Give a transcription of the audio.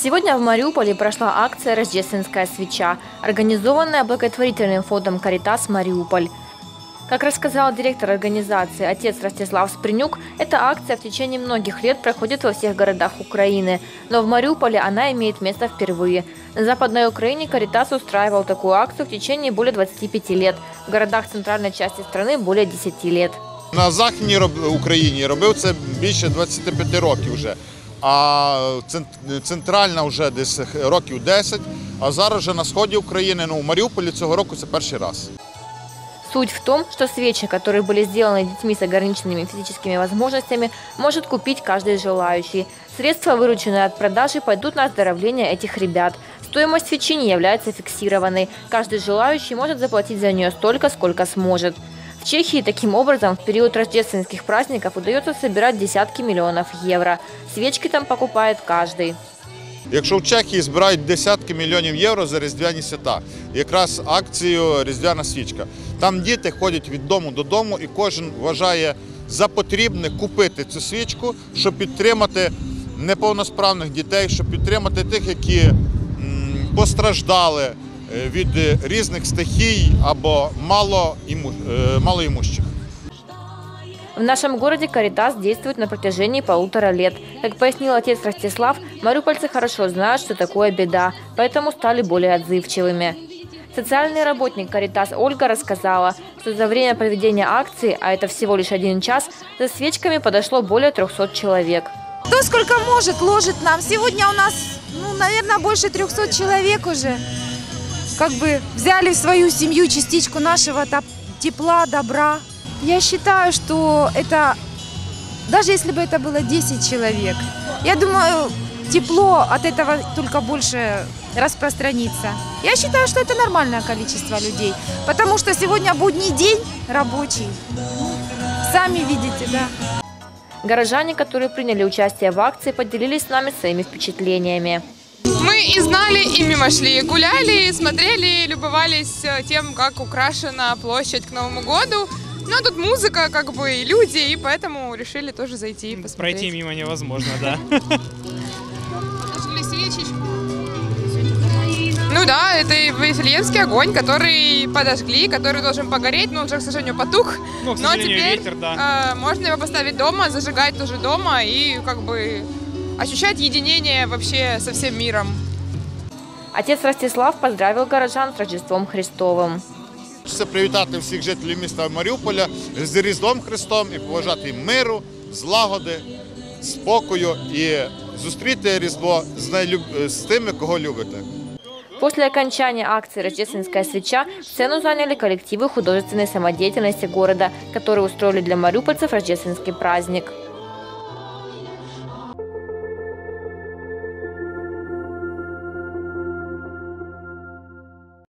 Сегодня в Мариуполе прошла акция «Рождественская свеча», организованная благотворительным фондом «Каритас Мариуполь». Как рассказал директор организации отец Ростислав Спринюк, эта акция в течение многих лет проходит во всех городах Украины, но в Мариуполе она имеет место впервые. На Западной Украине «Каритас» устраивал такую акцию в течение более 25 лет, в городах центральной части страны более 10 лет. На Західній Україні робив це більше 25 років вже, а центральна вже десь років 10, а зараз вже на сході України, у Маріуполі цього року це перший раз. Суть в том, что свечи, которые были сделаны детьми с ограниченными физическими возможностями, может купить каждый желающий. Средства, вырученные от продажи, пойдут на оздоровление этих ребят. Стоимость свечи не является фиксированной. Каждый желающий может заплатить за нее столько, сколько сможет. В Чехии таким образом в период рождественских праздников удается собирать десятки миллионов евро. Свечки там покупает каждый. Якщо в Чехії збирають десятки мільйонів євро за різдвяні свята, якраз акцію «Різдвяна свічка». Там діти ходять від дому до дому і кожен вважає за потрібне купити цю свічку, щоб підтримати неповносправних дітей, щоб підтримати тих, які постраждали від різних стихій або малоімущих. В нашем городе «Каритас» действует на протяжении 1,5 лет. Как пояснил отец Ростислав, мариупольцы хорошо знают, что такое беда, поэтому стали более отзывчивыми. Социальный работник «Каритас» Ольга рассказала, что за время проведения акции, а это всего лишь 1 час, за свечками подошло более 300 человек. Кто сколько может, ложит нам. Сегодня у нас, наверное, больше 300 человек уже. Как бы взяли в свою семью частичку нашего тепла, добра. Я считаю, что это, даже если бы это было 10 человек, я думаю, тепло от этого только больше распространится. Я считаю, что это нормальное количество людей, потому что сегодня будний день рабочий. Сами видите, да. Горожане, которые приняли участие в акции, поделились с нами своими впечатлениями. Мы и знали, и мимо шли, гуляли, смотрели, любовались тем, как украшена площадь к Новому году. Но тут музыка, как бы, и люди, и поэтому решили тоже зайти и посмотреть. Пройти мимо невозможно, да. Зажгли свечечку. Ну да, это Вифлеемский огонь, который подожгли, который должен погореть, но он же, к сожалению, потух. Ну, к сожалению, теперь ветер, да. Можно его поставить дома, зажигать тоже дома и как бы ощущать единение вообще со всем миром. Отец Ростислав поздравил горожан с Рождеством Христовым. Хочеться привітати всіх жителів міста Маріуполя з Різдвом Христом і побажати їм миру, злагоди, спокою і зустріти Різдво з тими, кого любите. После окончания акции «Рождественская свеча» сцену заняли коллективы художественной самодеятельности города, которые устроили для мариупольцев рождественский праздник.